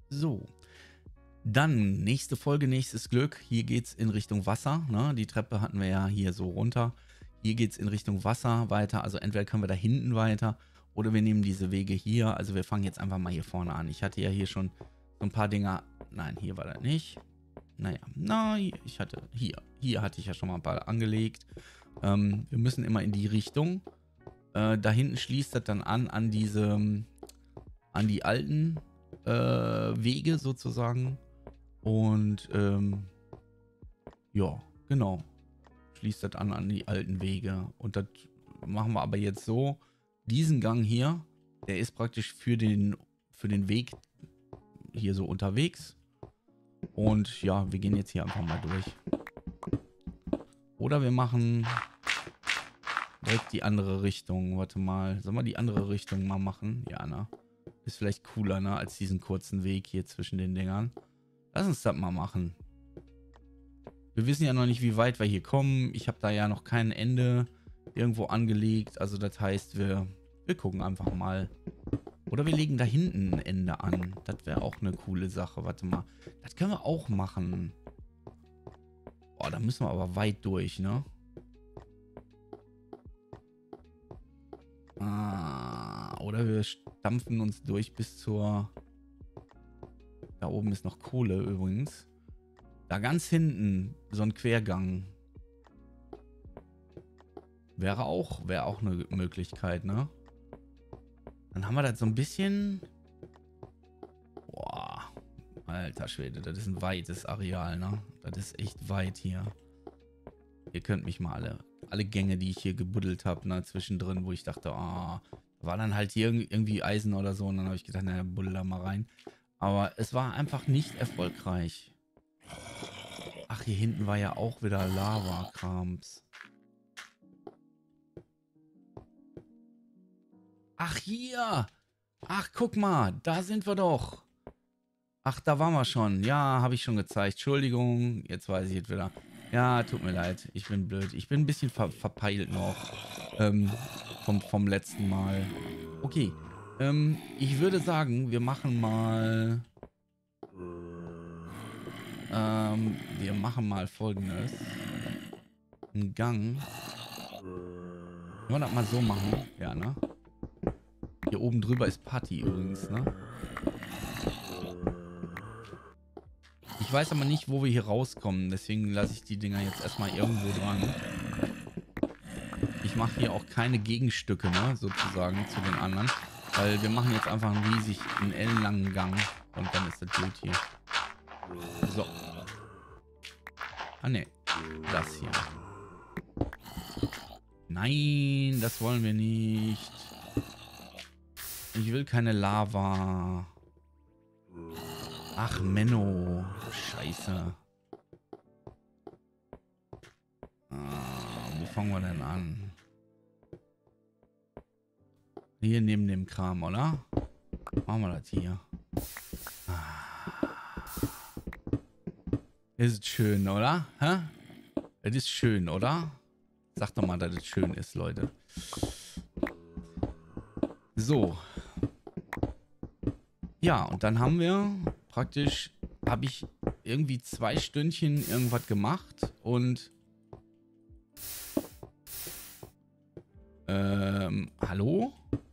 So, dann nächste Folge, nächstes Glück. Hier geht's in Richtung Wasser. Ne? Die Treppe hatten wir ja hier so runter. Hier geht's in Richtung Wasser weiter. Also entweder können wir da hinten weiter oder wir nehmen diese Wege hier. Also wir fangen jetzt einfach mal hier vorne an. Ich hatte ja hier schon so ein paar Dinger. Nein, hier war das nicht. Naja, nein, ich hatte hier. Hier hatte ich ja schon mal ein paar angelegt. Wir müssen immer in die Richtung. Da hinten schließt das dann an diese, an die alten Wege sozusagen. Und ja, genau. Schließt das an die alten Wege. Und das machen wir aber jetzt so. Diesen Gang hier, der ist praktisch für den Weg hier so unterwegs. Und ja, wir gehen jetzt hier einfach mal durch. Oder wir machen direkt die andere Richtung. Warte mal. Sollen wir die andere Richtung mal machen? Ja, ne? Ist vielleicht cooler, ne? Als diesen kurzen Weg hier zwischen den Dingern. Lass uns das mal machen. Wir wissen ja noch nicht, wie weit wir hier kommen. Ich habe da ja noch kein Ende irgendwo angelegt. Also das heißt, wir gucken einfach mal. Oder wir legen da hinten ein Ende an. Das wäre auch eine coole Sache. Warte mal. Das können wir auch machen. Boah, da müssen wir aber weit durch, ne? Oder wir stampfen uns durch bis zur... Da oben ist noch Kohle übrigens. Da ganz hinten so ein Quergang. Wäre auch eine Möglichkeit, ne? Dann haben wir das so ein bisschen... Boah. Alter Schwede, das ist ein weites Areal, ne? Das ist echt weit hier. Ihr könnt mich mal alle Gänge, die ich hier gebuddelt habe, ne, zwischendrin, wo ich dachte, war dann halt hier irgendwie Eisen oder so. Und dann habe ich gedacht, naja, buddel da mal rein. Aber es war einfach nicht erfolgreich. Ach, hier hinten war ja auch wieder Lava-Krams. Ach, hier! Ach, guck mal, da sind wir doch. Ach, da waren wir schon. Ja, habe ich schon gezeigt. Entschuldigung, jetzt weiß ich es wieder. Ja, tut mir leid. Ich bin blöd. Ich bin ein bisschen verpeilt noch. Vom letzten Mal. Okay. Ich würde sagen, wir machen mal... wir machen mal Folgendes. Einen Gang. Wollen wir das mal so machen? Ja, ne? Hier oben drüber ist Party übrigens, ne? Ich weiß aber nicht, wo wir hier rauskommen. Deswegen lasse ich die Dinger jetzt erstmal irgendwo dran. Ich mache hier auch keine Gegenstücke, ne? Sozusagen zu den anderen. Weil wir machen jetzt einfach einen ellenlangen Gang. Und dann ist das gut hier. So. Ah, ne. Das hier. Nein, das wollen wir nicht. Ich will keine Lava. Ach, Menno. Scheiße. Wo fangen wir denn an? Hier neben dem Kram, oder? Machen wir das hier. Ist schön, oder? Hä? Es ist schön, oder? Sag doch mal, dass es schön ist, Leute. So. Ja, und dann haben wir praktisch, habe ich irgendwie 2 Stündchen irgendwas gemacht und hallo?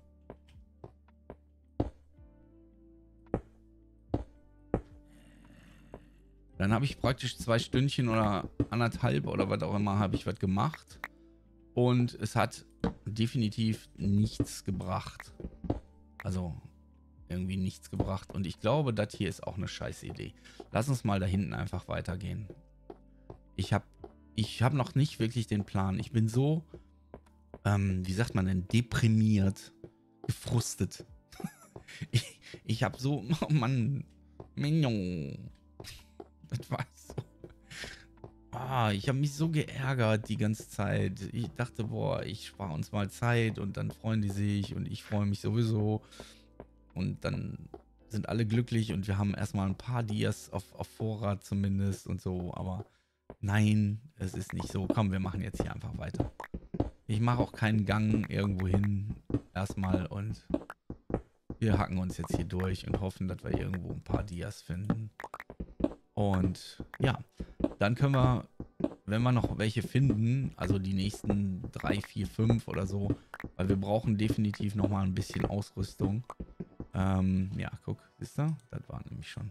Dann habe ich praktisch 2 Stündchen oder 1,5 oder was auch immer, habe ich was gemacht. Und es hat definitiv nichts gebracht. Also irgendwie nichts gebracht. Und ich glaube, das hier ist auch eine scheiß Idee. Lass uns mal da hinten einfach weitergehen. Ich hab noch nicht wirklich den Plan. Ich bin so, wie sagt man denn, deprimiert, gefrustet. ich habe so, oh Mann, Menno. Das war so. Ich habe mich so geärgert die ganze Zeit. Ich dachte, boah, ich spare uns mal Zeit und dann freuen die sich und ich freue mich sowieso. Und dann sind alle glücklich und wir haben erstmal ein paar Dias auf Vorrat zumindest und so. Aber nein, es ist nicht so. Komm, wir machen jetzt hier einfach weiter. Ich mache auch keinen Gang irgendwo hin erstmal und wir hacken uns jetzt hier durch und hoffen, dass wir irgendwo ein paar Dias finden. Und ja, dann können wir, wenn wir noch welche finden, also die nächsten 3, 4, 5 oder so, weil wir brauchen definitiv nochmal ein bisschen Ausrüstung. Ja, guck, wisst ihr? Das war nämlich schon.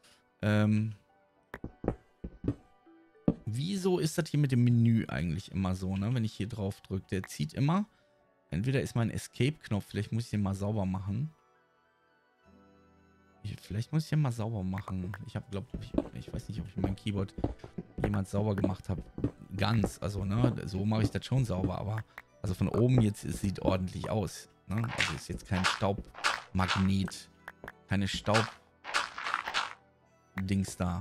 Wieso ist das hier mit dem Menü eigentlich immer so, ne? Wenn ich hier drauf drücke, der zieht immer. Entweder ist mein Escape-Knopf, vielleicht muss ich den mal sauber machen. Vielleicht muss ich den mal sauber machen. Ich habe, glaube ich weiß nicht, ob ich mein Keyboard jemals sauber gemacht habe. Ganz, also, ne? So mache ich das schon sauber, aber also von oben jetzt, es sieht ordentlich aus. Ne? Also ist jetzt kein Staubmagnet, keine Staubdings da.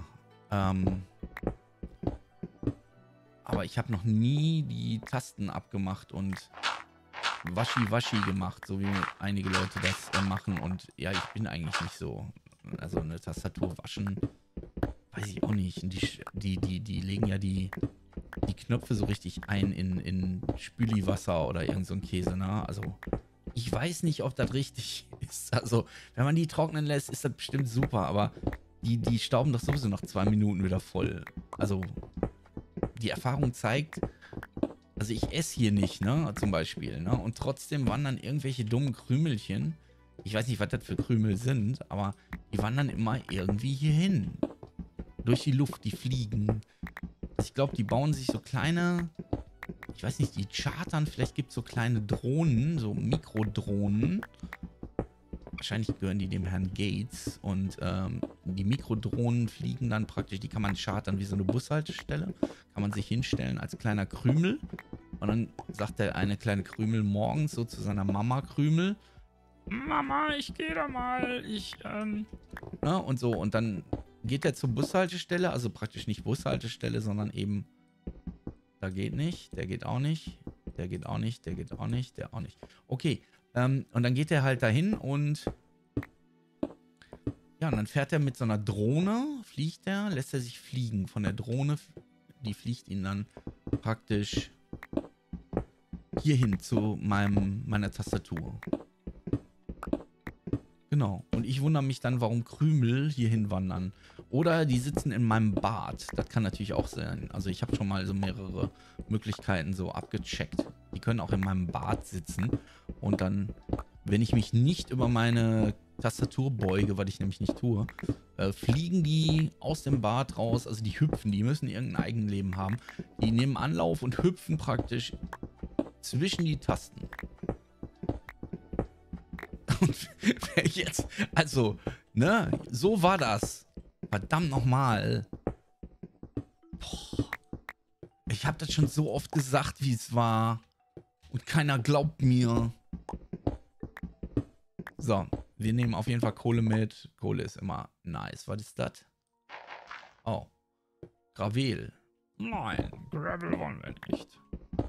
Aber ich habe noch nie die Tasten abgemacht und Waschi gemacht, so wie einige Leute das machen. Und ja, ich bin eigentlich nicht so. Also eine Tastatur waschen, weiß ich auch nicht. Und die legen ja die Knöpfe so richtig ein in Spüliwasser oder irgend so ein Käse, ne? Also ich weiß nicht, ob das richtig ist. Also wenn man die trocknen lässt, ist das bestimmt super, aber die stauben doch sowieso nach 2 Minuten wieder voll. Also die Erfahrung zeigt, also ich esse hier nicht, ne, zum Beispiel, ne, und trotzdem wandern irgendwelche dummen Krümelchen, ich weiß nicht, was das für Krümel sind, aber die wandern immer irgendwie hier hin. Durch die Luft, die fliegen. Ich glaube, die bauen sich so kleine, ich weiß nicht, die chartern, vielleicht gibt es so kleine Drohnen, so Mikrodrohnen. Wahrscheinlich gehören die dem Herrn Gates und die Mikrodrohnen fliegen dann praktisch, die kann man chartern wie so eine Bushaltestelle, kann man sich hinstellen als kleiner Krümel und dann sagt der eine kleine Krümel morgens so zu seiner Mama Krümel, Mama, ich gehe da mal, ne, und so und dann geht der zur Bushaltestelle, also praktisch nicht Bushaltestelle, sondern eben, da geht nicht, der geht auch nicht, der geht auch nicht, der geht auch nicht, der auch nicht. Okay. Und dann geht er halt dahin und ja, und dann fährt er mit so einer Drohne, fliegt er, lässt er sich fliegen von der Drohne, die fliegt ihn dann praktisch hierhin zu meiner Tastatur. Genau. Und ich wundere mich dann, warum Krümel hierhin wandern. Oder die sitzen in meinem Bad. Das kann natürlich auch sein. Also ich habe schon mal so mehrere Möglichkeiten so abgecheckt. Die können auch in meinem Bad sitzen. Und dann, wenn ich mich nicht über meine Tastatur beuge, was ich nämlich nicht tue, fliegen die aus dem Bad raus. Also die hüpfen, die müssen irgendein Eigenleben haben. Die nehmen Anlauf und hüpfen praktisch zwischen die Tasten. Und jetzt, also, ne, so war das. Verdammt nochmal. Ich habe das schon so oft gesagt, wie es war. Und keiner glaubt mir. So, wir nehmen auf jeden Fall Kohle mit. Kohle ist immer nice. Was ist das? Oh. Gravel. Nein, Gravel wollen wir nicht.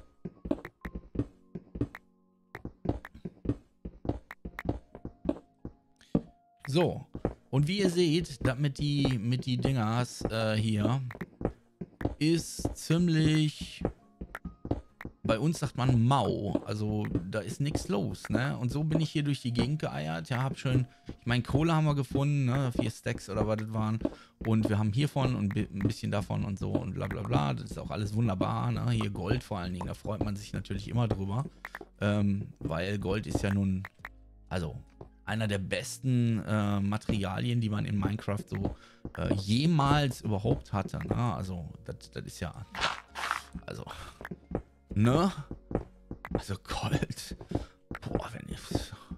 So. Und wie ihr seht, das mit die Dingers hier ist ziemlich, bei uns sagt man mau, also da ist nichts los, ne? Und so bin ich hier durch die Gegend geeiert, ja, hab schön, ich meine, Kohle haben wir gefunden, ne? 4 Stacks oder was das waren und wir haben hiervon und ein bisschen davon und so und bla bla bla, das ist auch alles wunderbar, ne? Hier Gold vor allen Dingen, da freut man sich natürlich immer drüber, weil Gold ist ja nun, also einer der besten Materialien, die man in Minecraft so jemals überhaupt hatte. Ne? Also, das ist ja. Also. Ne? Also, Gold. Boah, wenn ich.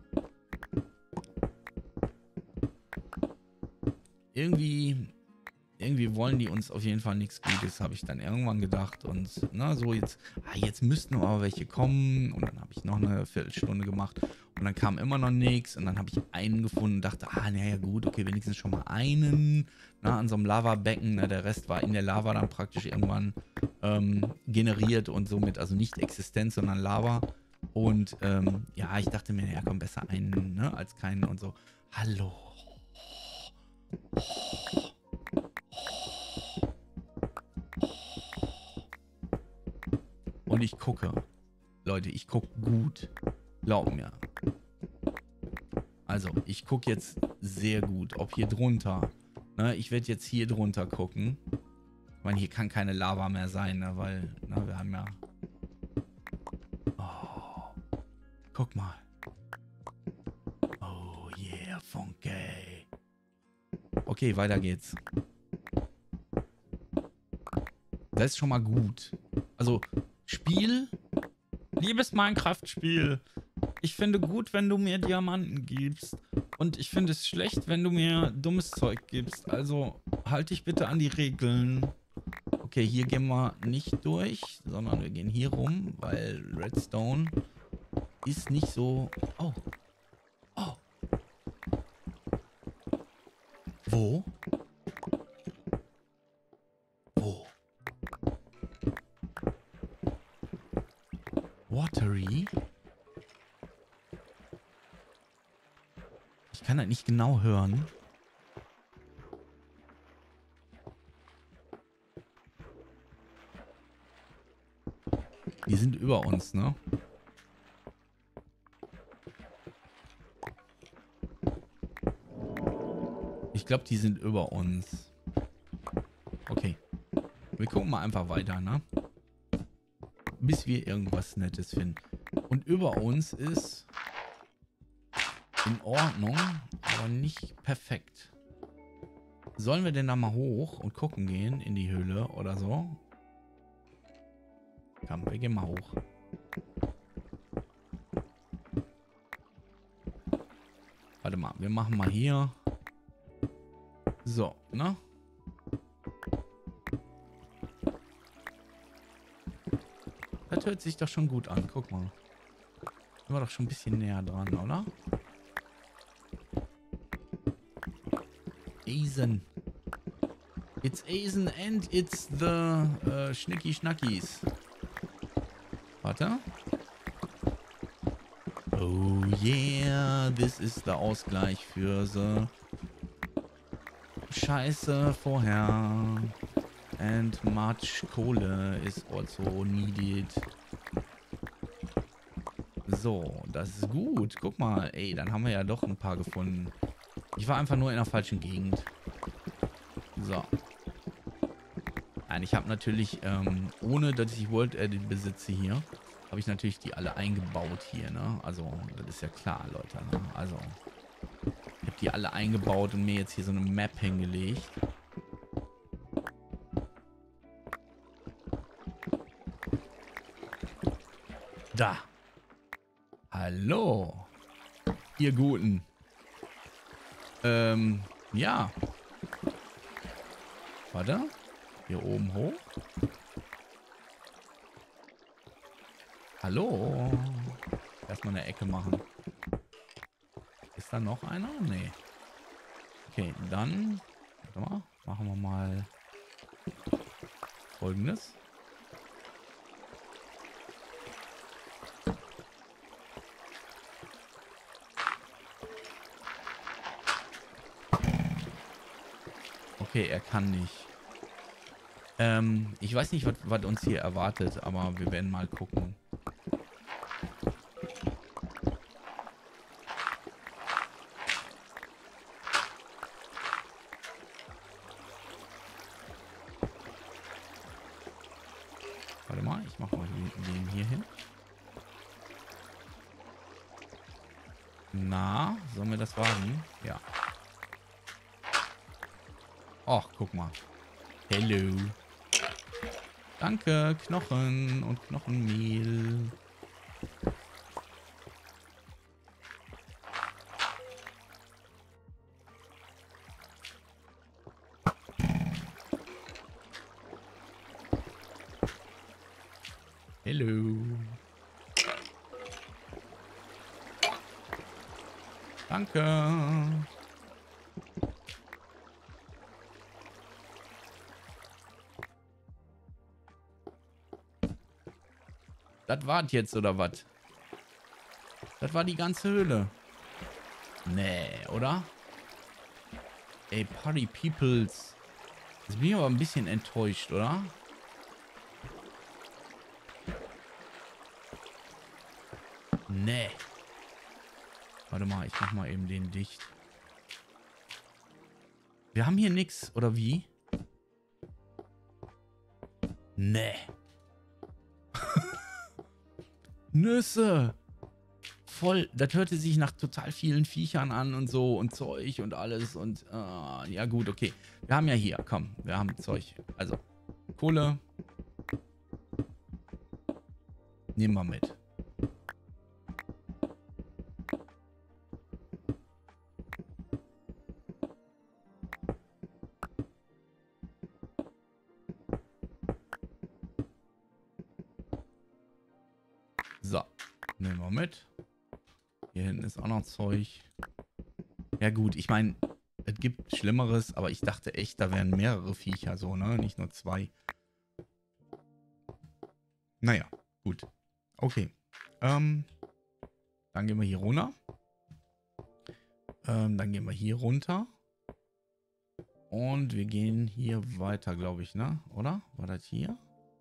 Irgendwie wollen die uns auf jeden Fall nichts Gutes, habe ich dann irgendwann gedacht. Und na, so jetzt müssten aber welche kommen. Und dann habe ich noch eine Viertelstunde gemacht. Und dann kam immer noch nichts. Und dann habe ich einen gefunden und dachte, naja gut, okay, wenigstens schon mal einen. Na, an so einem Lavabecken. Ne, der Rest war in der Lava dann praktisch irgendwann generiert und somit, also nicht existent, sondern Lava. Und ja, ich dachte mir, ja komm, besser einen, ne, als keinen und so. Hallo. Und ich gucke. Leute, ich gucke gut. Glaub mir. Also, ich gucke jetzt sehr gut, ob hier drunter. Ne, ich werde jetzt hier drunter gucken. Ich meine, hier kann keine Lava mehr sein, ne, weil, na, wir haben ja... Oh, guck mal. Oh yeah, funky. Okay, weiter geht's. Das ist schon mal gut. Also, Spiel, liebes Minecraft-Spiel, ich finde gut, wenn du mir Diamanten gibst. Und ich finde es schlecht, wenn du mir dummes Zeug gibst. Also, halt dich bitte an die Regeln. Okay, hier gehen wir nicht durch, sondern wir gehen hier rum, weil Redstone ist nicht so... Oh. Oh. Wo? Wo? Watery? Ich kann das nicht genau hören. Die sind über uns, ne? Ich glaube, die sind über uns. Okay. Wir gucken mal einfach weiter, ne? Bis wir irgendwas Nettes finden. Und über uns ist in Ordnung, aber nicht perfekt. Sollen wir denn da mal hoch und gucken gehen in die Höhle oder so? Komm, wir gehen mal hoch. Warte mal, wir machen mal hier. So, ne? Das hört sich doch schon gut an. Guck mal. Sind wir doch schon ein bisschen näher dran, oder? Eisen. It's Eisen and it's the Schnicki Schnackis. Warte. Oh yeah, this is the Ausgleich für the Scheiße vorher. And much Kohle is also needed. So, das ist gut. Guck mal, ey, dann haben wir ja doch ein paar gefunden. Ich war einfach nur in der falschen Gegend. So. Nein, ich habe natürlich, ohne dass ich World Edit besitze hier, habe ich natürlich die alle eingebaut hier, ne? Also, das ist ja klar, Leute, ne? Also, ich habe die alle eingebaut und mir jetzt hier so eine Map hingelegt. Da. Hallo. Ihr Guten. Ja. Warte. Hier oben hoch. Hallo. Erstmal eine Ecke machen. Ist da noch einer? Nee. Okay, dann... Warte mal. Machen wir mal Folgendes. Okay, er kann nicht. Ich weiß nicht, was uns hier erwartet, aber wir werden mal gucken. Warte mal, ich mache mal den hier hin. Na, sollen wir das wagen? Ja. Och, guck mal. Hello. Danke, Knochen und Knochenmehl. Hello. Danke. Das war's jetzt, oder was? Das war die ganze Höhle. Nee, oder? Ey, Party Peoples. Jetzt bin ich aber ein bisschen enttäuscht, oder? Nee. Warte mal, ich mach mal eben den dicht. Wir haben hier nix, oder wie? Nee. Nüsse. Voll, das hörte sich nach total vielen Viechern an und so und Zeug und alles und ja gut, okay. Wir haben ja hier, komm, wir haben Zeug. Also, Kohle. Nehmen wir mit. So, nehmen wir mit. Hier hinten ist auch noch Zeug. Ja gut, ich meine, es gibt Schlimmeres, aber ich dachte echt, da wären mehrere Viecher so, ne? Nicht nur 2. Naja, gut. Okay. Dann gehen wir hier runter. Dann gehen wir hier runter. Und wir gehen hier weiter, glaube ich, ne? Oder? War das hier?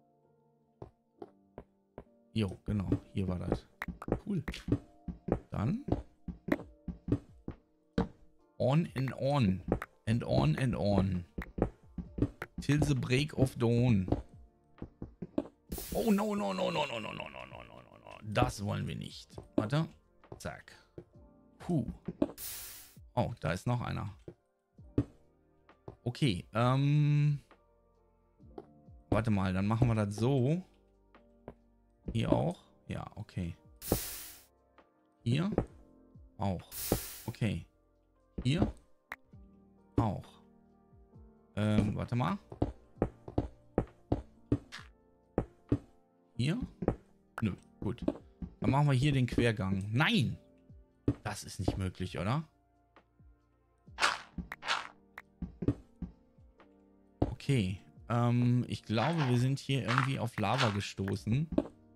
Jo, genau. Hier war das. Cool. Dann on and on. And on and on. Till the break of dawn. Oh, no, no, no, no, no, no, no, no, no, no, no, no. Das wollen wir nicht. Warte. Zack. Puh. Oh, da ist noch einer. Okay, warte mal, dann machen wir das so. Hier auch? Ja, okay. Hier? Auch. Okay. Hier? Auch. Warte mal. Hier? Nö, gut. Dann machen wir hier den Quergang. Nein! Das ist nicht möglich, oder? Okay. Ich glaube, wir sind hier irgendwie auf Lava gestoßen.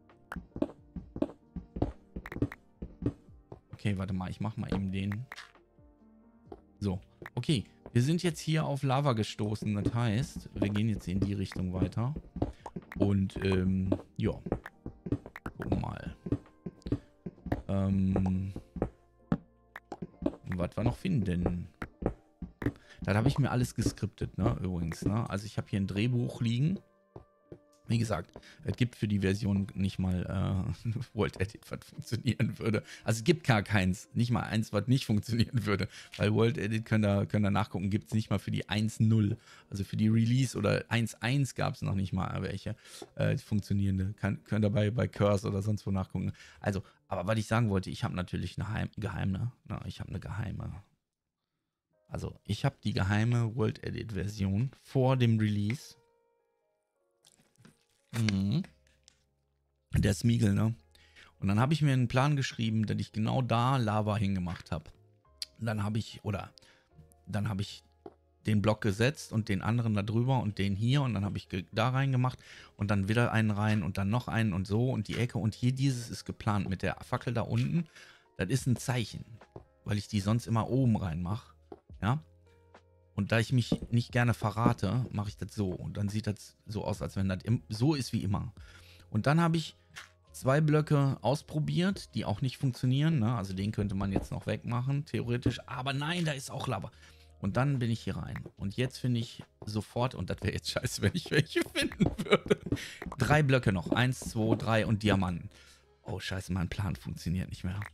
Okay, warte mal, ich mach mal eben den. So, okay. Wir sind jetzt hier auf Lava gestoßen. Das heißt, wir gehen jetzt in die Richtung weiter. Und, ja. Gucken mal. Was wir noch finden. Das habe ich mir alles geskriptet, ne, übrigens, ne. Also ich habe hier ein Drehbuch liegen. Wie gesagt, es gibt für die Version nicht mal World Edit, was funktionieren würde. Also es gibt gar keins, nicht mal eins, was nicht funktionieren würde. Weil World Edit, könnt ihr nachgucken, gibt es nicht mal für die 1.0. Also für die Release oder 1.1 gab es noch nicht mal welche funktionierende. Könnt ihr bei Curse oder sonst wo nachgucken. Also, aber was ich sagen wollte, ich habe natürlich eine geheime. Na, ich habe eine geheime. Also ich habe die geheime World Edit Version vor dem Release. Mhm. Der Smeagol, ne? Und dann habe ich mir einen Plan geschrieben, dass ich genau da Lava hingemacht habe. Dann habe ich den Block gesetzt und den anderen da drüber und den hier und dann habe ich da reingemacht und dann wieder einen rein und dann noch einen und so und die Ecke und hier dieses ist geplant mit der Fackel da unten. Das ist ein Zeichen, weil ich die sonst immer oben reinmache. Ja. Und da ich mich nicht gerne verrate, mache ich das so. Und dann sieht das so aus, als wenn das so ist wie immer. Und dann habe ich 2 Blöcke ausprobiert, die auch nicht funktionieren. Ne? Also den könnte man jetzt noch wegmachen, theoretisch. Aber nein, da ist auch Lava. Und dann bin ich hier rein. Und jetzt finde ich sofort, und das wäre jetzt scheiße, wenn ich welche finden würde. 3 Blöcke noch. 1, 2, 3 und Diamanten. Oh scheiße, mein Plan funktioniert nicht mehr.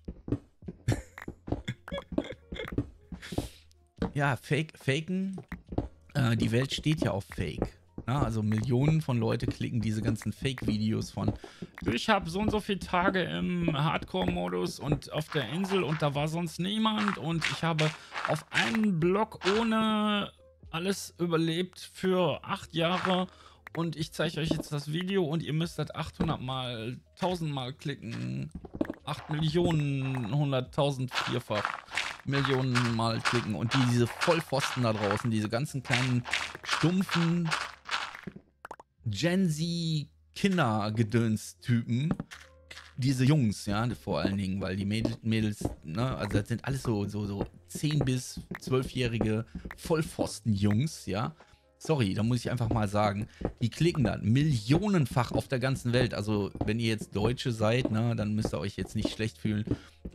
Ja, faken. Die Welt steht ja auf Fake. Ja, also Millionen von Leute klicken diese ganzen Fake-Videos von ich habe so und so viele Tage im Hardcore-Modus und auf der Insel und da war sonst niemand und ich habe auf einen Block ohne alles überlebt für 8 Jahre und ich zeige euch jetzt das Video und ihr müsst das 800 Mal, 1000 Mal klicken. 8 Millionen, 100.000 vierfach. Millionen Mal klicken und diese Vollpfosten da draußen, diese ganzen kleinen stumpfen Gen Z Kindergedöns-Typen, diese Jungs, ja, vor allen Dingen, weil die Mädels, ne, also das sind alles so 10- bis 12-jährige Vollpfosten-Jungs, ja. Sorry, da muss ich einfach mal sagen, die klicken dann millionenfach auf der ganzen Welt. Also, wenn ihr jetzt Deutsche seid, ne, dann müsst ihr euch jetzt nicht schlecht fühlen.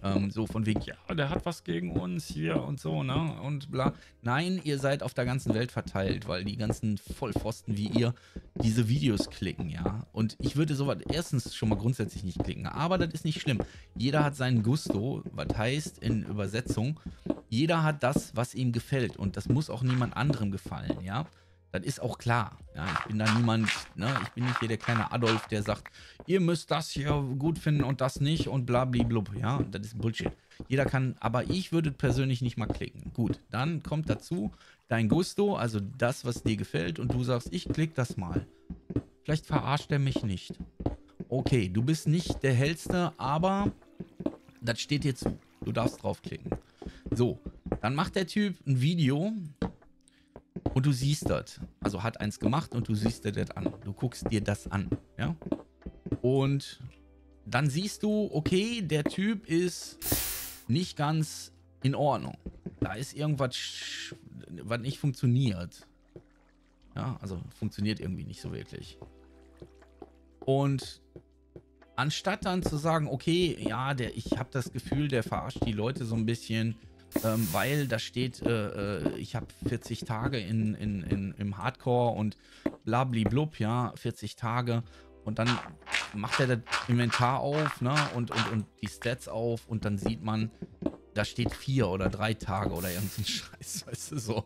So von wegen, ja, der hat was gegen uns hier und so, ne? Und bla. Nein, ihr seid auf der ganzen Welt verteilt, weil die ganzen Vollpfosten wie ihr diese Videos klicken, ja? Und ich würde sowas erstens schon mal grundsätzlich nicht klicken, aber das ist nicht schlimm. Jeder hat seinen Gusto, was heißt in Übersetzung, jeder hat das, was ihm gefällt und das muss auch niemand anderem gefallen, ja? Das ist auch klar. Ja, ich bin da niemand, ne? Ich bin nicht hier der kleine Adolf, der sagt, ihr müsst das hier gut finden und das nicht und blablablub. Ja, das ist Bullshit. Jeder kann, aber ich würde persönlich nicht mal klicken. Gut, dann kommt dazu dein Gusto, also das, was dir gefällt und du sagst, ich klick das mal. Vielleicht verarscht er mich nicht. Okay, du bist nicht der Hellste, aber das steht dir zu. Du darfst draufklicken. So, dann macht der Typ ein Video. Und du siehst das. Also hat eins gemacht und du siehst dir das an. Du guckst dir das an. Ja? Und dann siehst du, okay, der Typ ist nicht ganz in Ordnung. Da ist irgendwas, was nicht funktioniert. Ja, also funktioniert irgendwie nicht so wirklich. Und anstatt dann zu sagen, okay, ja, ich habe das Gefühl, der verarscht die Leute so ein bisschen, weil da steht, ich habe 40 Tage im Hardcore und blablablub, ja, 40 Tage. Und dann macht er das Inventar auf, ne, und die Stats auf und dann sieht man, da steht 4 oder 3 Tage oder irgendein Scheiß, weißt du, so.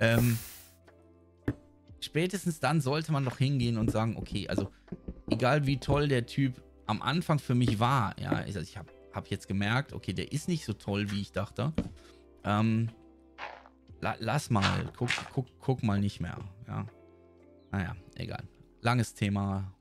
Spätestens dann sollte man doch hingehen und sagen, okay, also egal wie toll der Typ am Anfang für mich war, ja, also ich hab jetzt gemerkt, okay, der ist nicht so toll, wie ich dachte. Lass mal, guck mal nicht mehr, ja. Naja, egal. Langes Thema.